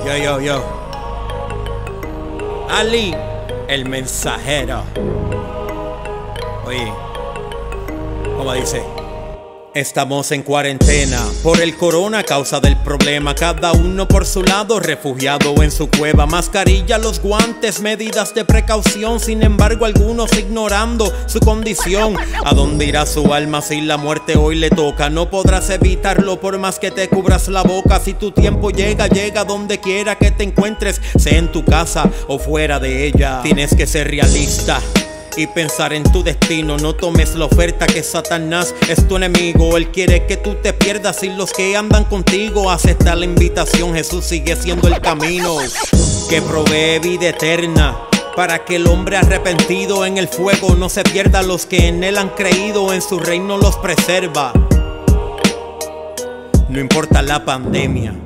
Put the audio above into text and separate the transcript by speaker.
Speaker 1: Yo. Ali, el mensajero. Oye, ¿cómo dice? Estamos en cuarentena por el corona, causa del problema. Cada uno por su lado, refugiado en su cueva. Mascarilla, los guantes, medidas de precaución. Sin embargo, algunos ignorando su condición. ¿A dónde irá su alma si la muerte hoy le toca? No podrás evitarlo por más que te cubras la boca. Si tu tiempo llega donde quiera que te encuentres, sea en tu casa o fuera de ella. Tienes que ser realista y pensar en tu destino. No tomes la oferta que Satanás es tu enemigo. Él quiere que tú te pierdas y los que andan contigo. Acepta la invitación, Jesús sigue siendo el camino que provee vida eterna, para que el hombre arrepentido en el fuego no se pierda. Los que en él han creído, en su reino los preserva. No importa la pandemia,